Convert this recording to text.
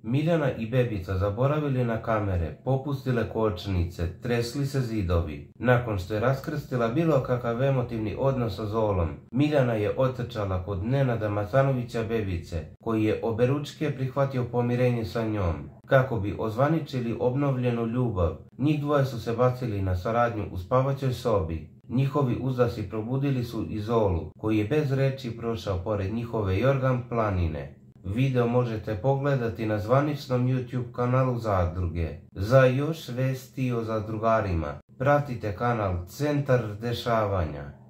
Mirjana i bebica zaboravili na kamere, popustile kočnice, tresli se zidovi. Nakon što je raskrstila bilo kakav emotivni odnos sa Zolom, Mirjana je otrčala kod Nenada Matanovića bebice, koji je oberučke prihvatio pomirenje sa njom. Kako bi ozvaničili obnovljenu ljubav, njih dvoje su se bacili na saradnju u spavaćoj sobi. Njihovi uzdasi probudili su i Zolu, koji je bez reči prošao pored njihove Jorgan planine. Video možete pogledati na zvaničnom YouTube kanalu Zadruge. Za još vesti o zadrugarima, pratite kanal Centar dešavanja.